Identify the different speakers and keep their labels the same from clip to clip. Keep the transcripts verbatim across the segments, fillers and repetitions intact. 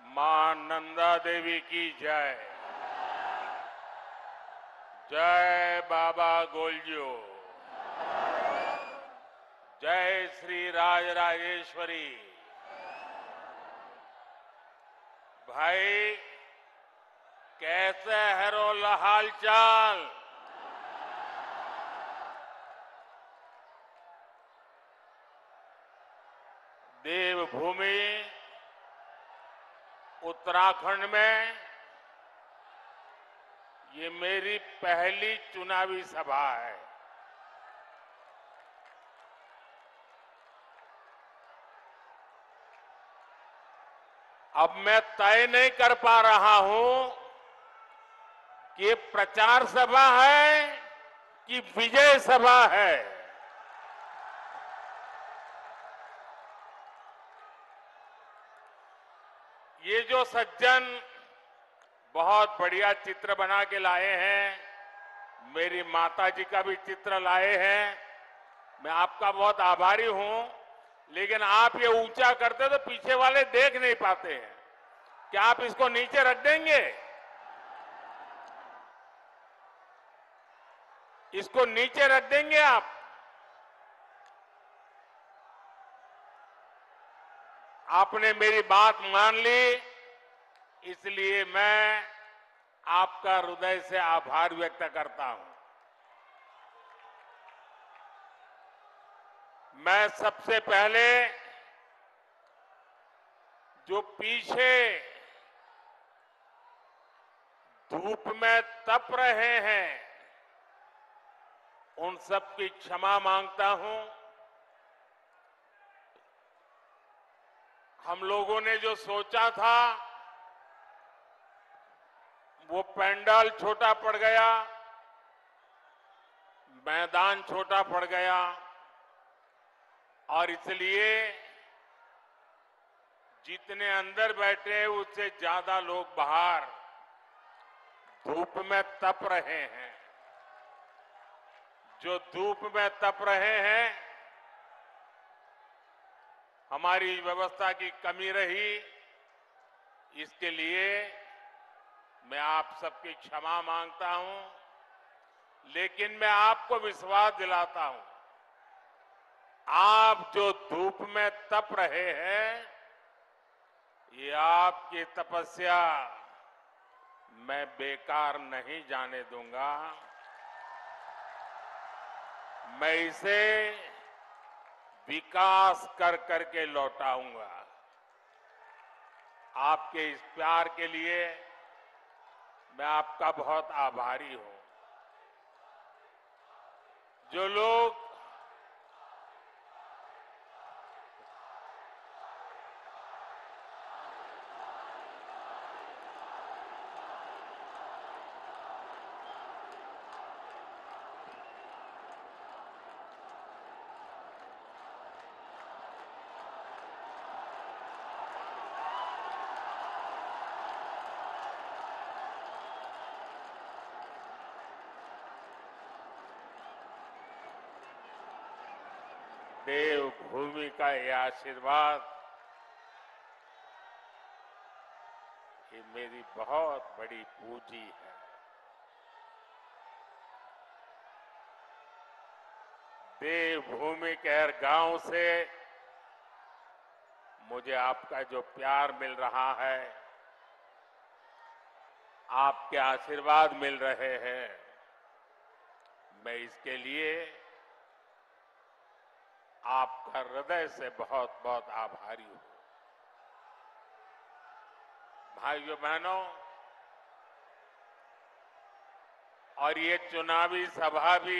Speaker 1: मां नंदा देवी की जय। जय बाबा गोलजू। जय श्री राजराजेश्वरी। भाई कैसे है रोल हाल चाल? देवभूमि उत्तराखंड में ये मेरी पहली चुनावी सभा है। अब मैं तय नहीं कर पा रहा हूं कि ये प्रचार सभा है कि विजय सभा है। ये जो सज्जन बहुत बढ़िया चित्र बना के लाए हैं, मेरी माता जी का भी चित्र लाए हैं, मैं आपका बहुत आभारी हूं। लेकिन आप ये ऊंचा करते तो पीछे वाले देख नहीं पाते हैं। क्या आप इसको नीचे रख देंगे? इसको नीचे रख देंगे आप? आपने मेरी बात मान ली, इसलिए मैं आपका हृदय से आभार व्यक्त करता हूं। मैं सबसे पहले जो पीछे धूप में तप रहे हैं उन सब की क्षमा मांगता हूं। हम लोगों ने जो सोचा था वो पंडाल छोटा पड़ गया, मैदान छोटा पड़ गया और इसलिए जितने अंदर बैठे उससे ज्यादा लोग बाहर धूप में तप रहे हैं। जो धूप में तप रहे हैं, हमारी व्यवस्था की कमी रही, इसके लिए मैं आप सबकी क्षमा मांगता हूं। लेकिन मैं आपको विश्वास दिलाता हूं, आप जो धूप में तप रहे हैं, ये आपकी तपस्या मैं बेकार नहीं जाने दूंगा। मैं इसे विकास कर करके लौटाऊंगा। आपके इस प्यार के लिए मैं आपका बहुत आभारी हूं। जो लोग देवभूमि का ये आशीर्वाद, ये मेरी बहुत बड़ी पूंजी है। देवभूमि के हर गांव से मुझे आपका जो प्यार मिल रहा है, आपके आशीर्वाद मिल रहे हैं, मैं इसके लिए आपका हृदय से बहुत बहुत आभारी हूं। भाइयों बहनों, और ये चुनावी सभा भी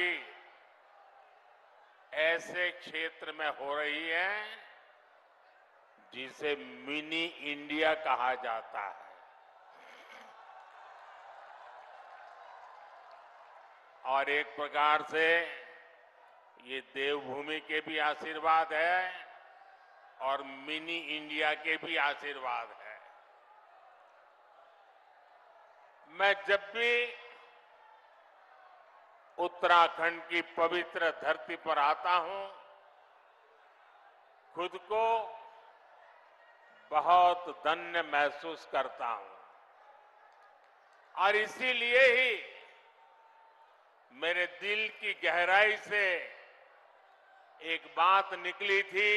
Speaker 1: ऐसे क्षेत्र में हो रही है जिसे मिनी इंडिया कहा जाता है। और एक प्रकार से ये देवभूमि के भी आशीर्वाद है और मिनी इंडिया के भी आशीर्वाद है। मैं जब भी उत्तराखंड की पवित्र धरती पर आता हूं, खुद को बहुत धन्य महसूस करता हूं और इसीलिए ही मेरे दिल की गहराई से एक बात निकली थी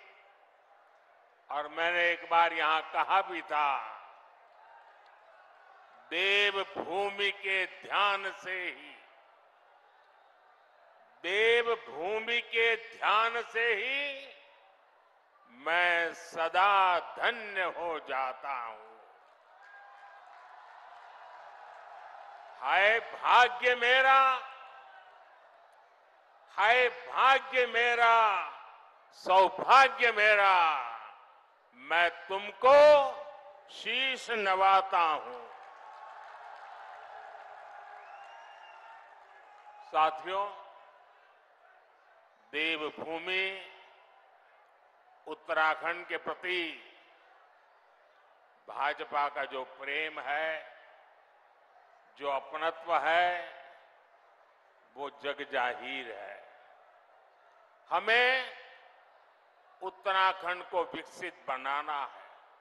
Speaker 1: और मैंने एक बार यहां कहा भी था, देवभूमि के ध्यान से ही देवभूमि के ध्यान से ही मैं सदा धन्य हो जाता हूं। हाय भाग्य मेरा, हाय भाग्य मेरा, सौभाग्य मेरा, मैं तुमको शीश नवाता हूं। साथियों, देवभूमि उत्तराखंड के प्रति भाजपा का जो प्रेम है, जो अपनत्व है, वो जग जाहिर है। हमें उत्तराखंड को विकसित बनाना है,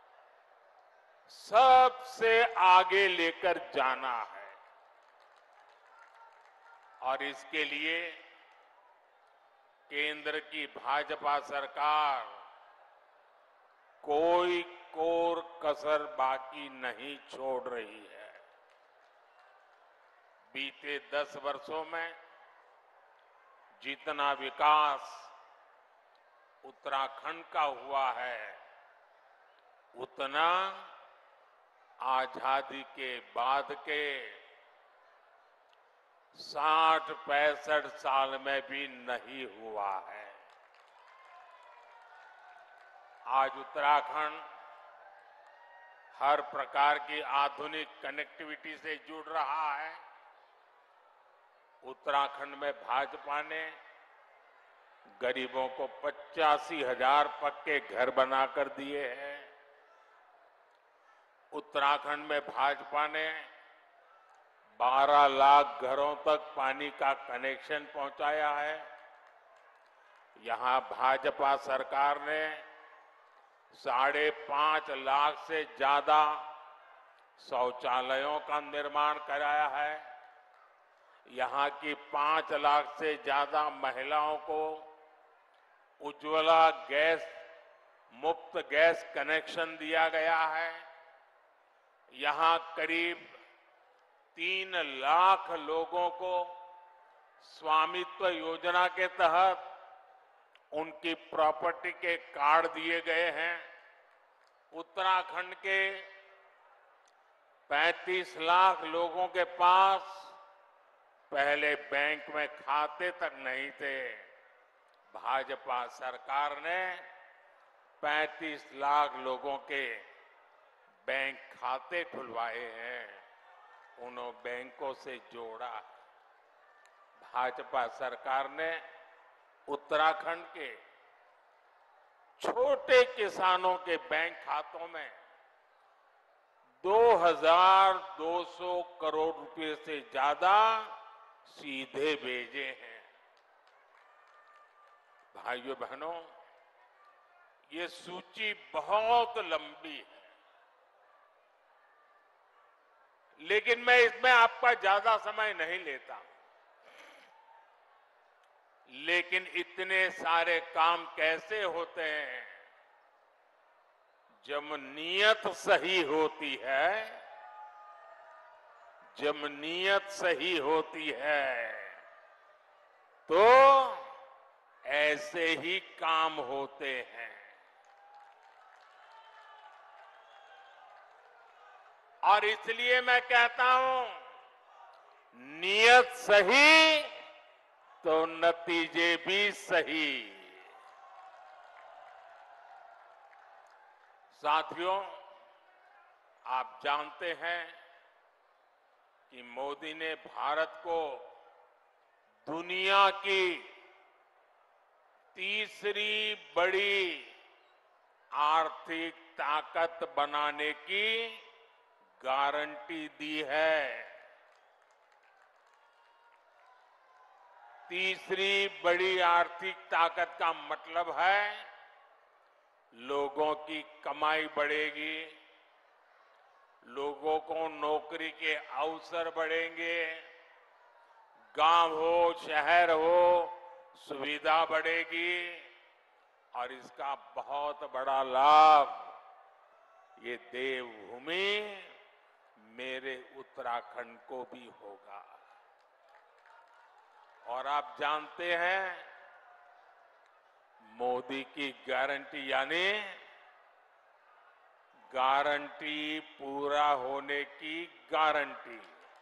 Speaker 1: सबसे आगे लेकर जाना है और इसके लिए केंद्र की भाजपा सरकार कोई कोर कसर बाकी नहीं छोड़ रही है। बीते दस वर्षों में जितना विकास उत्तराखंड का हुआ है, उतना आजादी के बाद के साठ पैंसठ साल में भी नहीं हुआ है। आज उत्तराखंड हर प्रकार की आधुनिक कनेक्टिविटी से जुड़ रहा है। उत्तराखंड में भाजपा ने गरीबों को पचासी हजार पक्के घर बनाकर दिए हैं। उत्तराखंड में भाजपा ने बारह लाख घरों तक पानी का कनेक्शन पहुंचाया है। यहां भाजपा सरकार ने साढ़े पांच लाख से ज्यादा शौचालयों का निर्माण कराया है। यहां की पांच लाख से ज्यादा महिलाओं को उज्ज्वला गैस मुफ्त गैस कनेक्शन दिया गया है। यहां करीब तीन लाख लोगों को स्वामित्व योजना के तहत उनकी प्रॉपर्टी के कार्ड दिए गए हैं। उत्तराखंड के पैंतीस लाख लोगों के पास पहले बैंक में खाते तक नहीं थे। भाजपा सरकार ने पैंतीस लाख लोगों के बैंक खाते खुलवाए हैं, उन्होंने बैंकों से जोड़ा। भाजपा सरकार ने उत्तराखंड के छोटे किसानों के बैंक खातों में दो हज़ार दो सौ करोड़ रुपए से ज्यादा सीधे भेजे हैं। भाइयों बहनों, ये सूची बहुत लंबी है, लेकिन मैं इसमें आपका ज्यादा समय नहीं लेता। लेकिन इतने सारे काम कैसे होते हैं? जब नीयत सही होती है, जब नीयत सही होती है तो ऐसे ही काम होते हैं। और इसलिए मैं कहता हूं, नीयत सही तो नतीजे भी सही। साथियों, आप जानते हैं कि मोदी ने भारत को दुनिया की तीसरी बड़ी आर्थिक ताकत बनाने की गारंटी दी है। तीसरी बड़ी आर्थिक ताकत का मतलब है लोगों की कमाई बढ़ेगी, लोगों को नौकरी के अवसर बढ़ेंगे, गांव हो शहर हो सुविधा बढ़ेगी और इसका बहुत बड़ा लाभ ये देवभूमि मेरे उत्तराखंड को भी होगा। और आप जानते हैं मोदी की गारंटी यानी गारंटी पूरा होने की गारंटी।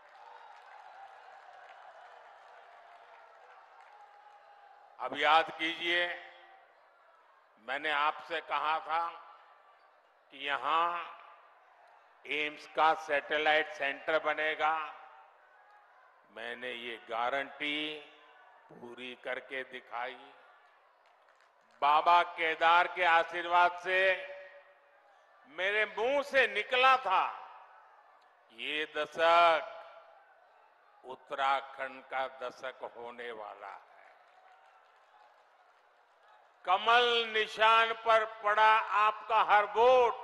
Speaker 1: अब याद कीजिए, मैंने आपसे कहा था कि यहां एम्स का सैटेलाइट सेंटर बनेगा। मैंने ये गारंटी पूरी करके दिखाई। बाबा केदार के आशीर्वाद से मेरे मुंह से निकला था, ये दशक उत्तराखंड का दशक होने वाला है। कमल निशान पर पड़ा आपका हर वोट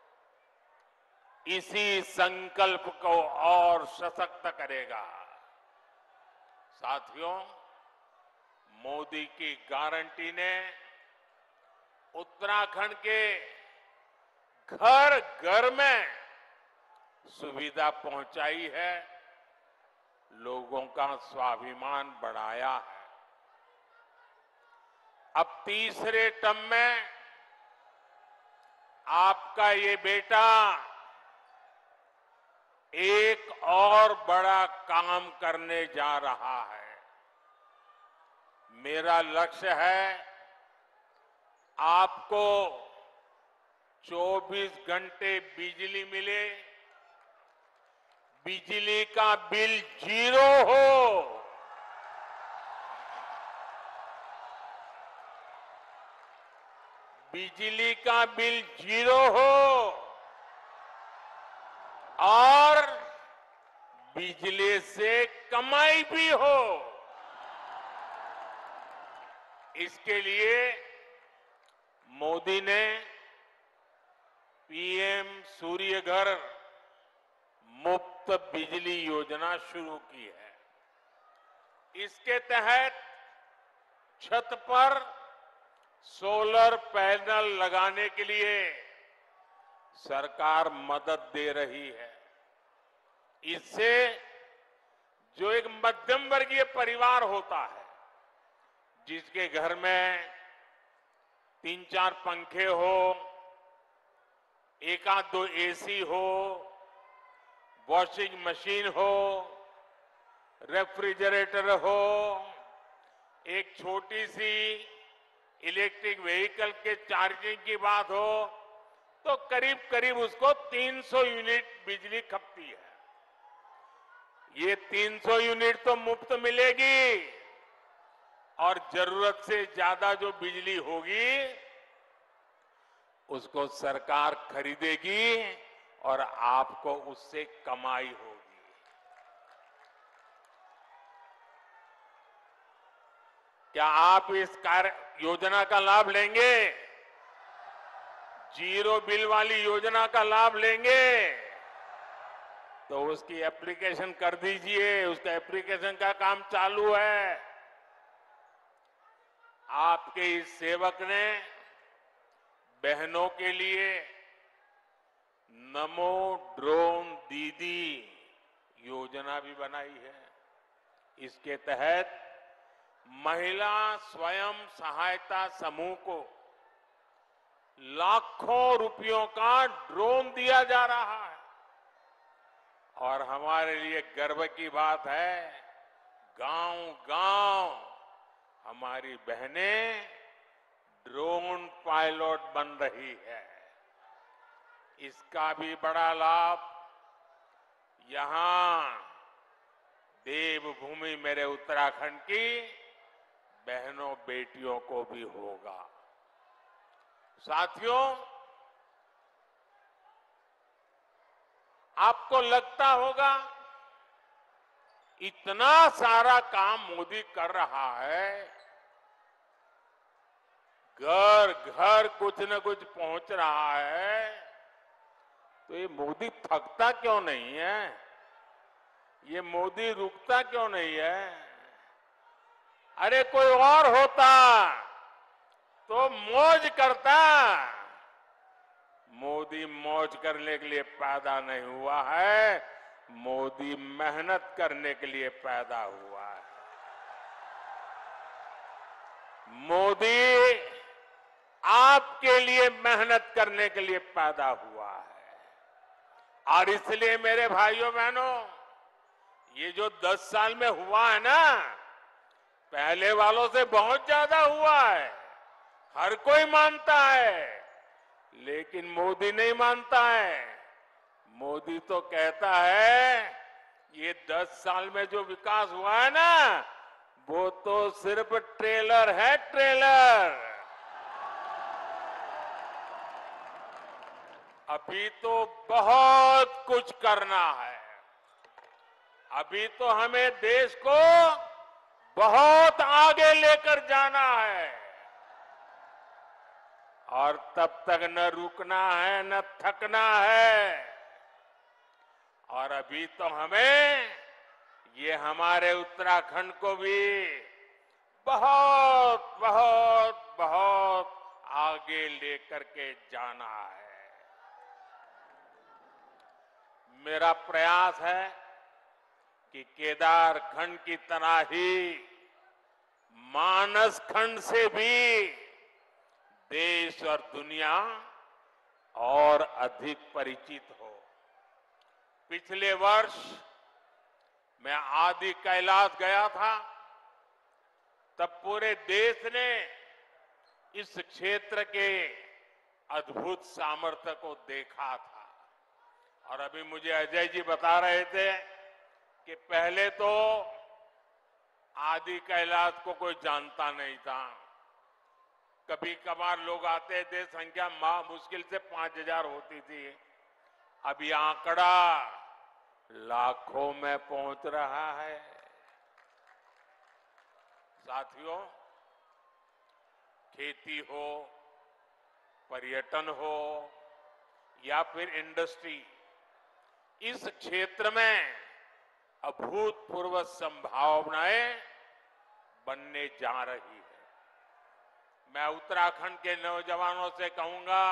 Speaker 1: इसी संकल्प को और सशक्त करेगा। साथियों, मोदी की गारंटी ने उत्तराखंड के घर घर में सुविधा पहुंचाई है, लोगों का स्वाभिमान बढ़ाया है। अब तीसरे टर्म में आपका ये बेटा एक और बड़ा काम करने जा रहा है। मेरा लक्ष्य है आपको चौबीस घंटे बिजली मिले, बिजली का बिल जीरो हो, बिजली का बिल जीरो हो और बिजली से कमाई भी हो। इसके लिए मोदी ने पीएम सूर्य घर मुफ्त बिजली योजना शुरू की है। इसके तहत छत पर सोलर पैनल लगाने के लिए सरकार मदद दे रही है। इससे जो एक मध्यम वर्गीय परिवार होता है, जिसके घर में तीन चार पंखे हो, एक आध दो एसी हो, वॉशिंग मशीन हो, रेफ्रिजरेटर हो, एक छोटी सी इलेक्ट्रिक व्हीकल के चार्जिंग की बात हो, तो करीब करीब उसको तीन सौ यूनिट बिजली खपती है। ये तीन सौ यूनिट तो मुफ्त मिलेगी और जरूरत से ज्यादा जो बिजली होगी उसको सरकार खरीदेगी और आपको उससे कमाई होगी। क्या आप इस कार्य योजना का लाभ लेंगे? जीरो बिल वाली योजना का लाभ लेंगे? तो उसकी एप्लीकेशन कर दीजिए। उसका एप्लीकेशन का काम चालू है। आपके इस सेवक ने बहनों के लिए नमो ड्रोन दीदी योजना भी बनाई है। इसके तहत महिला स्वयं सहायता समूह को लाखों रुपयों का ड्रोन दिया जा रहा है। और हमारे लिए गर्व की बात है, गांव-गांव हमारी बहनें ड्रोन पायलट बन रही है। इसका भी बड़ा लाभ यहां देवभूमि मेरे उत्तराखंड की बहनों बेटियों को भी होगा। साथियों, आपको लगता होगा इतना सारा काम मोदी कर रहा है, घर घर कुछ न कुछ पहुंच रहा है, तो ये मोदी थकता क्यों नहीं है? ये मोदी रुकता क्यों नहीं है? अरे कोई और होता तो मौज करता। मोदी मौज करने के लिए पैदा नहीं हुआ है, मोदी मेहनत करने के लिए पैदा हुआ है। मोदी आपके लिए मेहनत करने के लिए पैदा हुआ है। और इसलिए मेरे भाइयों बहनों, ये जो दस साल में हुआ है ना, पहले वालों से बहुत ज्यादा हुआ है, हर कोई मानता है, लेकिन मोदी नहीं मानता है। मोदी तो कहता है ये दस साल में जो विकास हुआ है ना, वो तो सिर्फ ट्रेलर है, ट्रेलर। अभी तो बहुत कुछ करना है। अभी तो हमें देश को बहुत आगे लेकर जाना है, और तब तक न रुकना है न थकना है। और अभी तो हमें ये हमारे उत्तराखंड को भी बहुत बहुत बहुत आगे लेकर के जाना है। मेरा प्रयास है कि केदार खंड की तरह ही मानस खंड से भी देश और दुनिया और अधिक परिचित हो। पिछले वर्ष मैं आदि कैलाश गया था, तब पूरे देश ने इस क्षेत्र के अद्भुत सामर्थ्य को देखा था। और अभी मुझे अजय जी बता रहे थे कि पहले तो आदि कैलाश को कोई जानता नहीं था। कभी कभार लोग आते थे, संख्या मां मुश्किल से पांच हजार होती थी। अब ये आंकड़ा लाखों में पहुंच रहा है। साथियों, खेती हो, पर्यटन हो या फिर इंडस्ट्री, इस क्षेत्र में अभूतपूर्व संभावनाएं बनने जा रही है। मैं उत्तराखंड के नौजवानों से कहूंगा,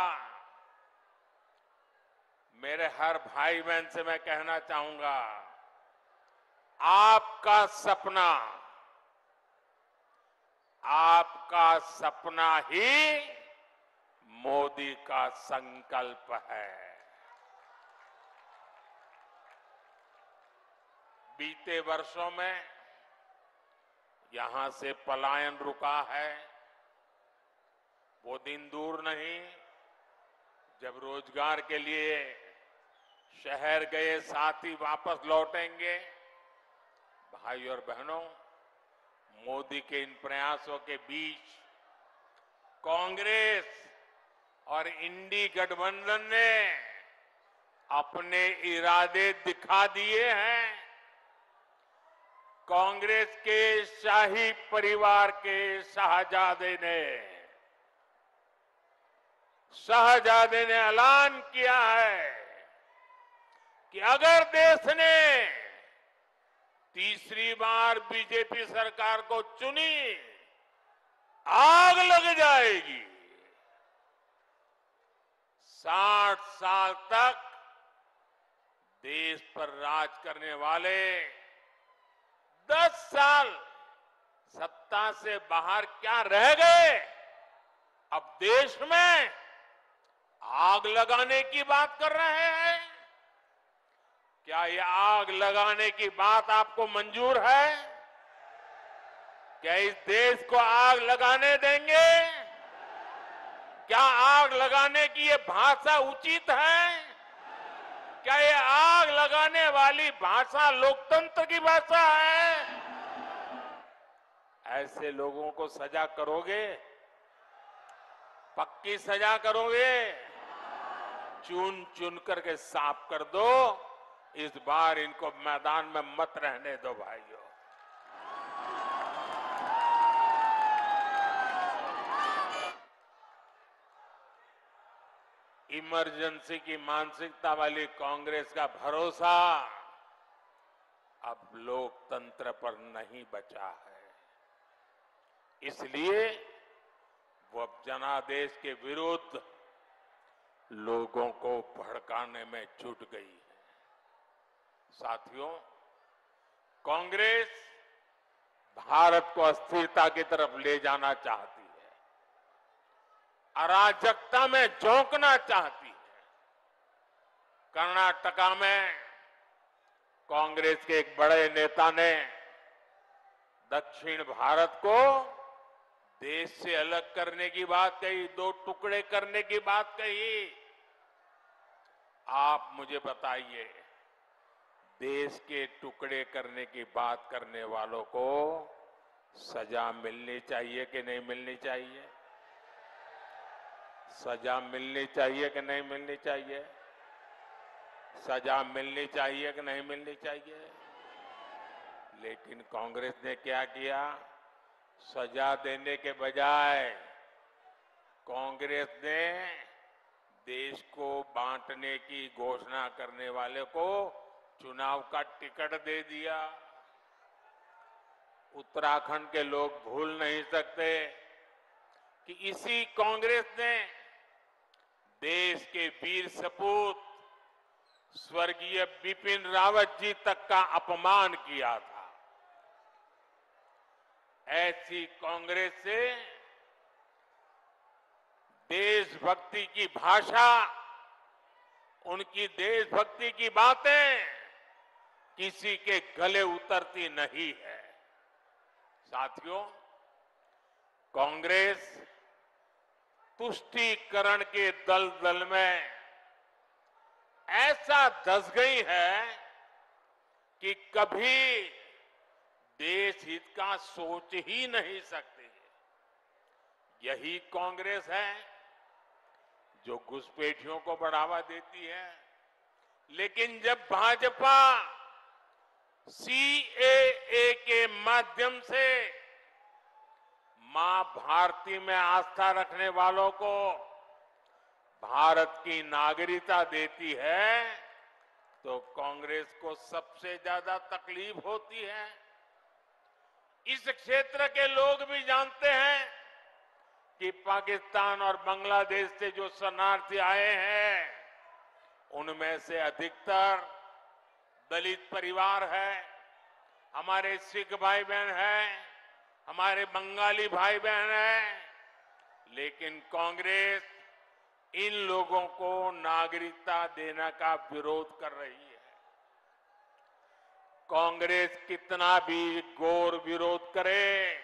Speaker 1: मेरे हर भाई बहन से मैं कहना चाहूंगा, आपका सपना आपका सपना ही मोदी का संकल्प है। बीते वर्षों में यहां से पलायन रुका है। वो दिन दूर नहीं जब रोजगार के लिए शहर गए साथी वापस लौटेंगे। भाई और बहनों, मोदी के इन प्रयासों के बीच कांग्रेस और इंडी गठबंधन ने अपने इरादे दिखा दिए हैं। कांग्रेस के शाही परिवार के शाहजादे ने शाहजादे ने ऐलान किया है कि अगर देश ने तीसरी बार बीजेपी सरकार को चुनी, आग लग जाएगी। साठ साल तक देश पर राज करने वाले दस साल सत्ता से बाहर क्या रह गए, अब देश में आग लगाने की बात कर रहे हैं। क्या ये आग लगाने की बात आपको मंजूर है? क्या इस देश को आग लगाने देंगे? क्या आग लगाने की ये भाषा उचित है? क्या ये आग लगाने वाली भाषा लोकतंत्र की भाषा है? ऐसे लोगों को सजा करोगे? पक्की सजा करोगे? चुन चुन करके साफ कर दो। इस बार इनको मैदान में मत रहने दो भाइयों। इमरजेंसी की मानसिकता वाली कांग्रेस का भरोसा अब लोकतंत्र पर नहीं बचा है। इसलिए वो अब जनादेश के विरुद्ध लोगों को भड़काने में जुट गई है। साथियों, कांग्रेस भारत को अस्थिरता की तरफ ले जाना चाहती है, अराजकता में झोंकना चाहती है। कर्नाटका में कांग्रेस के एक बड़े नेता ने दक्षिण भारत को देश से अलग करने की बात कही, दो टुकड़े करने की बात कही। आप मुझे बताइए, देश के टुकड़े करने की बात करने वालों को सजा मिलनी चाहिए कि नहीं मिलनी चाहिए? सजा मिलनी चाहिए कि नहीं मिलनी चाहिए? सजा मिलनी चाहिए कि नहीं मिलनी चाहिए? लेकिन कांग्रेस ने क्या किया? सजा देने के बजाय कांग्रेस ने देश को बांटने की घोषणा करने वाले को चुनाव का टिकट दे दिया। उत्तराखंड के लोग भूल नहीं सकते कि इसी कांग्रेस ने देश के वीर सपूत स्वर्गीय बिपिन रावत जी तक का अपमान किया था। ऐसी कांग्रेस से देशभक्ति की भाषा, उनकी देशभक्ति की बातें किसी के गले उतरती नहीं है। साथियों, कांग्रेस तुष्टीकरण के दलदल में ऐसा धंस गई है कि कभी देश हित का सोच ही नहीं सकती। यही कांग्रेस है जो घुसपैठियों को बढ़ावा देती है। लेकिन जब भाजपा सीएए के माध्यम से मां भारती में आस्था रखने वालों को भारत की नागरिकता देती है, तो कांग्रेस को सबसे ज्यादा तकलीफ होती है। इस क्षेत्र के लोग भी जानते हैं कि पाकिस्तान और बांग्लादेश से जो शरणार्थी आए हैं, उनमें से अधिकतर दलित परिवार है, हमारे सिख भाई बहन हैं, हमारे बंगाली भाई बहन हैं। लेकिन कांग्रेस इन लोगों को नागरिकता देने का विरोध कर रही है। कांग्रेस कितना भी घोर विरोध करे,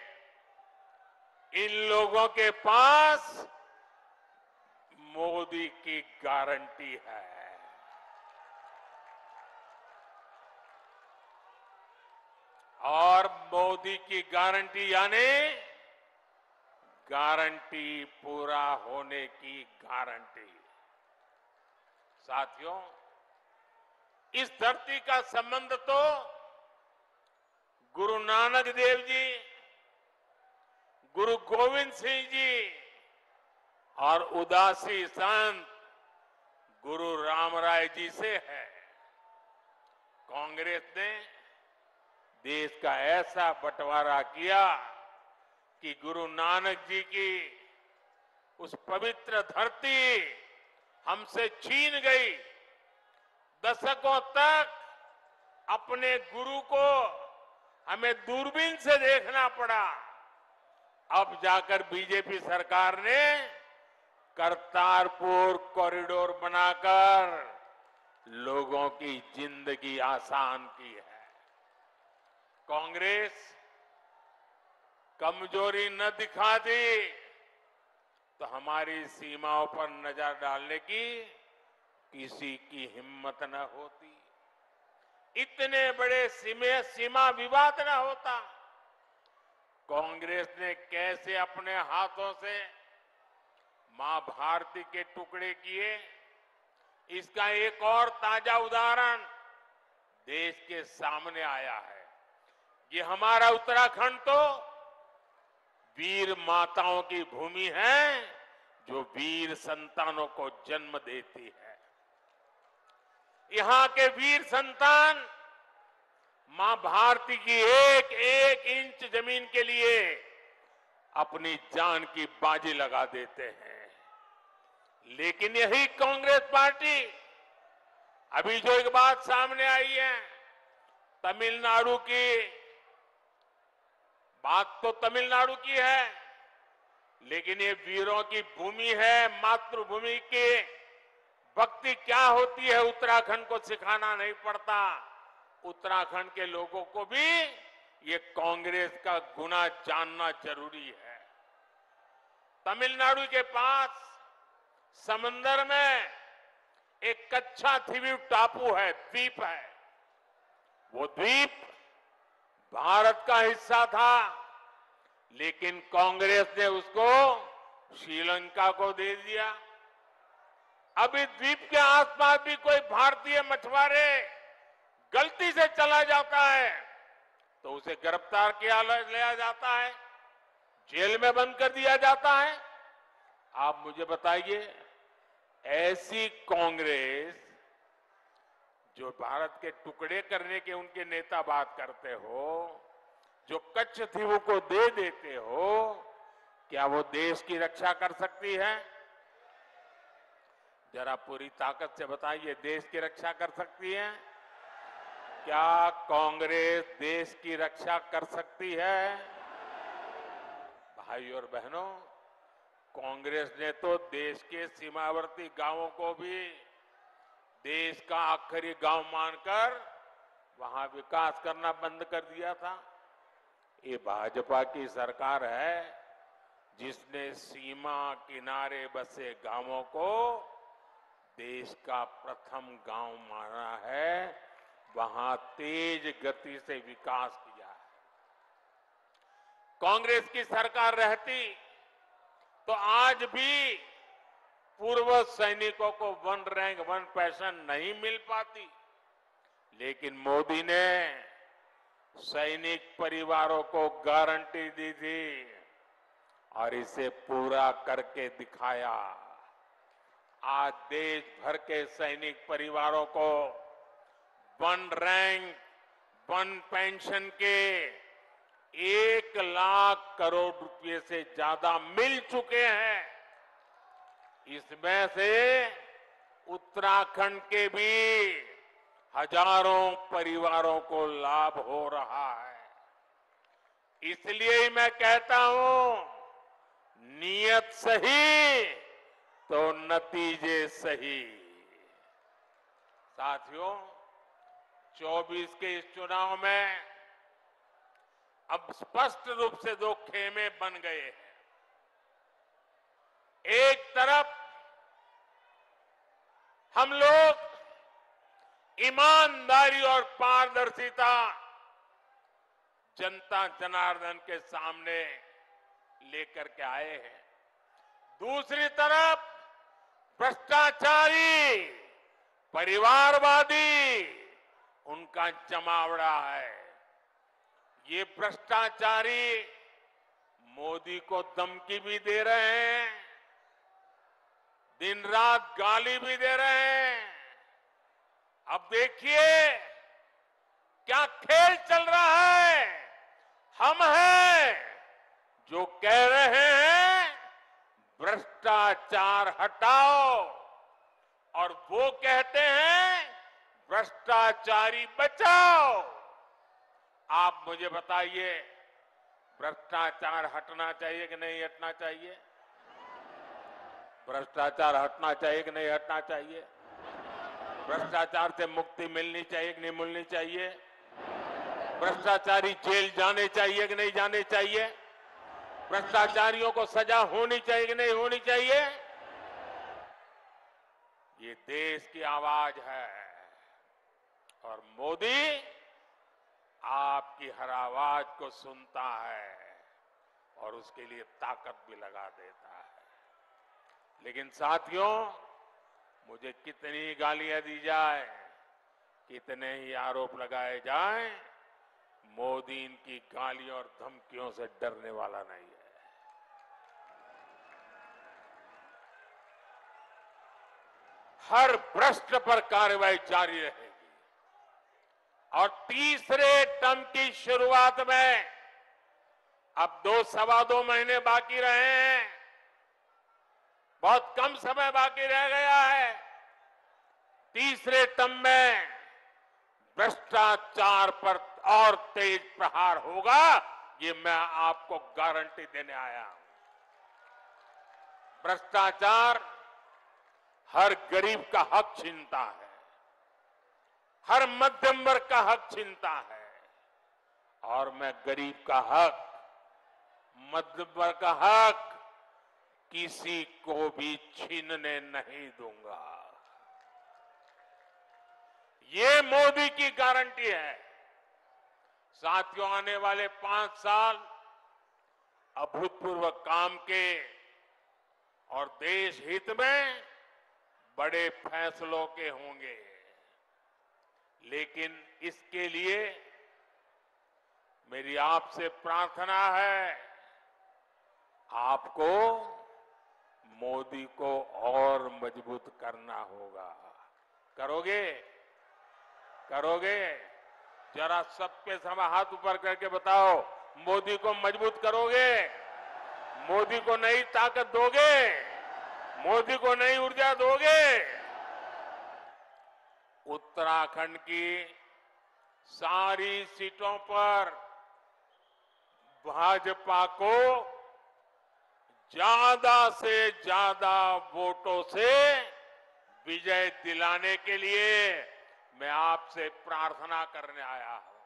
Speaker 1: इन लोगों के पास मोदी की गारंटी है। और मोदी की गारंटी यानी गारंटी पूरा होने की गारंटी। साथियों, इस धरती का संबंध तो गुरु नानक देव जी, गुरु गोविंद सिंह जी और उदासी संत गुरु रामराय जी से है। कांग्रेस ने देश का ऐसा बंटवारा किया कि गुरु नानक जी की उस पवित्र धरती हमसे छीन गई। दशकों तक अपने गुरु को हमें दूरबीन से देखना पड़ा। अब जाकर बीजेपी सरकार ने करतारपुर कॉरिडोर बनाकर लोगों की जिंदगी आसान की है। कांग्रेस कमजोरी न दिखा दी तो हमारी सीमाओं पर नजर डालने की किसी की हिम्मत न होती, इतने बड़े सीमे सीमा विवाद न होता। कांग्रेस ने कैसे अपने हाथों से मां भारती के टुकड़े किए, इसका एक और ताजा उदाहरण देश के सामने आया है। ये हमारा उत्तराखंड तो वीर माताओं की भूमि है, जो वीर संतानों को जन्म देती है। यहां के वीर संतान मां भारती की एक एक इंच जमीन के लिए अपनी जान की बाजी लगा देते हैं। लेकिन यही कांग्रेस पार्टी, अभी जो एक बात सामने आई है तमिलनाडु की, बात तो तमिलनाडु की है, लेकिन ये वीरों की भूमि है, मातृभूमि की भक्ति क्या होती है उत्तराखंड को सिखाना नहीं पड़ता। उत्तराखंड के लोगों को भी ये कांग्रेस का गुना जानना जरूरी है। तमिलनाडु के पास समंदर में एक कच्छा द्वीप टापू है, द्वीप है। वो द्वीप भारत का हिस्सा था, लेकिन कांग्रेस ने उसको श्रीलंका को दे दिया। अब इस द्वीप के आसपास भी कोई भारतीय मछुआरे गलती से चला जाता है तो उसे गिरफ्तार किया लिया जाता है, जेल में बंद कर दिया जाता है। आप मुझे बताइए, ऐसी कांग्रेस जो भारत के टुकड़े करने के उनके नेता बात करते हो, जो कच्छ द्वीप को दे देते हो, क्या वो देश की रक्षा कर सकती है? जरा पूरी ताकत से बताइए, देश की रक्षा कर सकती है? क्या कांग्रेस देश की रक्षा कर सकती है? भाई और बहनों, कांग्रेस ने तो देश के सीमावर्ती गांवों को भी देश का आखिरी गांव मानकर वहां विकास करना बंद कर दिया था। ये भाजपा की सरकार है जिसने सीमा किनारे बसे गांवों को देश का प्रथम गांव माना है, वहां तेज गति से विकास किया है। कांग्रेस की सरकार रहती तो आज भी पूर्व सैनिकों को वन रैंक वन पेंशन नहीं मिल पाती, लेकिन मोदी ने सैनिक परिवारों को गारंटी दी थी और इसे पूरा करके दिखाया। आज देश भर के सैनिक परिवारों को वन रैंक वन पेंशन के एक लाख करोड़ रुपए से ज्यादा मिल चुके हैं। इसमें से उत्तराखंड के भी हजारों परिवारों को लाभ हो रहा है। इसलिए ही मैं कहता हूं, नीयत सही तो नतीजे सही। साथियों, चौबीस के इस चुनाव में अब स्पष्ट रूप से दो खेमे बन गए हैं। एक तरफ हम लोग ईमानदारी और पारदर्शिता जनता जनार्दन के सामने लेकर के आए हैं। दूसरी तरफ भ्रष्टाचारी, परिवारवादी उनका जमावड़ा है। ये भ्रष्टाचारी मोदी को धमकी भी दे रहे हैं, दिन रात गाली भी दे रहे हैं। अब देखिए क्या खेल चल रहा है। हम हैं जो कह रहे हैं भ्रष्टाचार हटाओ, और वो कहते हैं भ्रष्टाचारी बचाओ। आप मुझे बताइए, भ्रष्टाचार हटना चाहिए कि नहीं हटना चाहिए? भ्रष्टाचार हटना चाहिए कि नहीं हटना चाहिए? भ्रष्टाचार से मुक्ति मिलनी चाहिए कि नहीं मिलनी चाहिए? भ्रष्टाचारी जेल जाने चाहिए कि नहीं जाने चाहिए? भ्रष्टाचारियों को सजा होनी चाहिए कि नहीं होनी चाहिए? ये देश की आवाज है और मोदी आपकी हर आवाज को सुनता है और उसके लिए ताकत भी लगा देता है। लेकिन साथियों, मुझे कितनी गालियां दी जाए, कितने ही आरोप लगाए जाएं, मोदी इनकी गालियों और धमकियों से डरने वाला नहीं है। हर भ्रष्ट पर कार्रवाई जारी रहेगी और तीसरे टर्म की शुरुआत में अब दो सवा दो महीने बाकी रहे हैं, बहुत कम समय बाकी रह गया है। तीसरे टर्म में भ्रष्टाचार पर और तेज प्रहार होगा, ये मैं आपको गारंटी देने आया हूं। भ्रष्टाचार हर गरीब का हक छीनता है, हर मध्यम वर्ग का हक छीनता है, और मैं गरीब का हक, मध्यम वर्ग का हक किसी को भी छीनने नहीं दूंगा। ये मोदी की गारंटी है। साथियों, आने वाले पांच साल अभूतपूर्व काम के और देश हित में बड़े फैसलों के होंगे, लेकिन इसके लिए मेरी आपसे प्रार्थना है, आपको मोदी को और मजबूत करना होगा। करोगे? करोगे? जरा सबके समय हाथ ऊपर करके बताओ, मोदी को मजबूत करोगे? मोदी को नई ताकत दोगे? मोदी को नई ऊर्जा दोगे? उत्तराखंड की सारी सीटों पर भाजपा को ज्यादा से ज्यादा वोटों से विजय दिलाने के लिए मैं आपसे प्रार्थना करने आया हूं।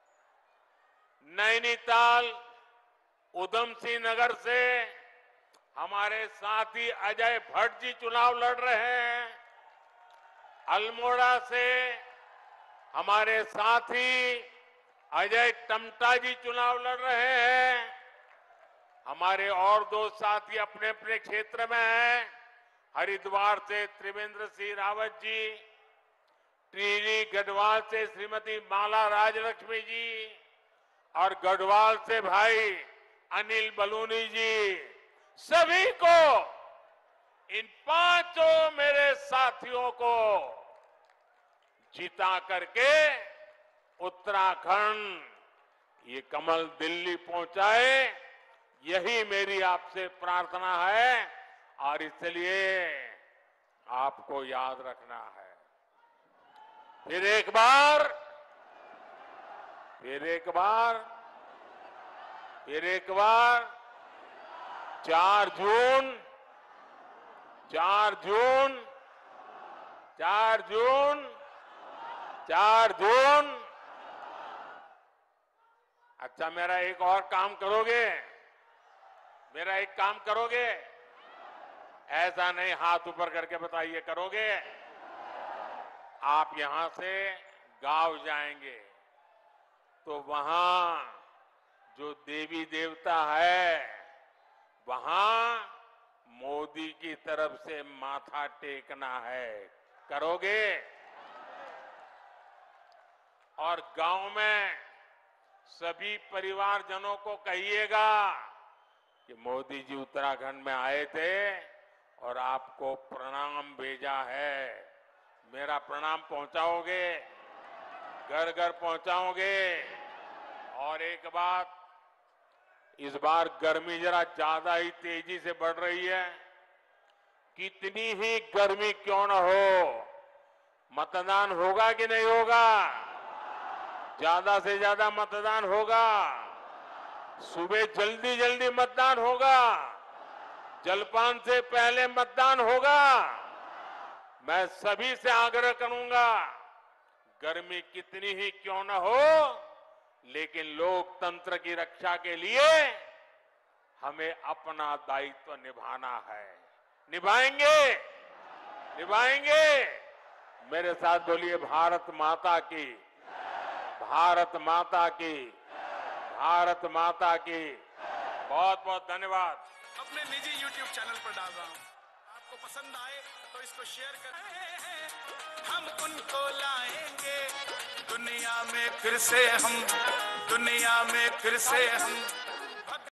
Speaker 1: नैनीताल, उधम सिंह नगर से हमारे साथी अजय भट्ट जी चुनाव लड़ रहे हैं। अल्मोड़ा से हमारे साथी अजय टमटा जी चुनाव लड़ रहे हैं। हमारे और दो साथी अपने अपने क्षेत्र में हैं। हरिद्वार से त्रिवेंद्र सिंह रावत जी, टिहरी गढ़वाल से श्रीमती माला राजलक्ष्मी जी और गढ़वाल से भाई अनिल बलूनी जी, सभी को, इन पांचों मेरे साथियों को जिता करके उत्तराखंड ये कमल दिल्ली पहुंचाए, यही मेरी आपसे प्रार्थना है और इसलिए आपको याद रखना है। फिर एक बार फिर एक बार फिर एक बार चार जून चार जून चार जून चार जून अच्छा, मेरा एक और काम करोगे? मेरा एक काम करोगे? ऐसा नहीं, हाथ ऊपर करके बताइए, करोगे? आप यहां से गांव जाएंगे तो वहां जो देवी देवता है, वहां मोदी की तरफ से माथा टेकना है। करोगे? और गांव में सभी परिवारजनों को कहिएगा कि मोदी जी उत्तराखंड में आए थे और आपको प्रणाम भेजा है। मेरा प्रणाम पहुंचाओगे? घर घर पहुंचाओगे? और एक बात, इस बार गर्मी जरा ज्यादा ही तेजी से बढ़ रही है। कितनी ही गर्मी क्यों न हो, मतदान होगा कि नहीं होगा? ज्यादा से ज्यादा मतदान होगा। सुबह जल्दी जल्दी मतदान होगा, जलपान से पहले मतदान होगा। मैं सभी से आग्रह करूंगा, गर्मी कितनी ही क्यों न हो, लेकिन लोकतंत्र की रक्षा के लिए हमें अपना दायित्व निभाना है। निभाएंगे? निभाएंगे? मेरे साथ बोलिए, भारत माता की, भारत माता की, भारत माता की। बहुत बहुत धन्यवाद।
Speaker 2: अपने निजी यूट्यूब चैनल पर डाल रहा हूँ, आपको पसंद आए तो इसको शेयर करें। हम उनको लाएंगे दुनिया में फिर से, हम दुनिया में फिर से हम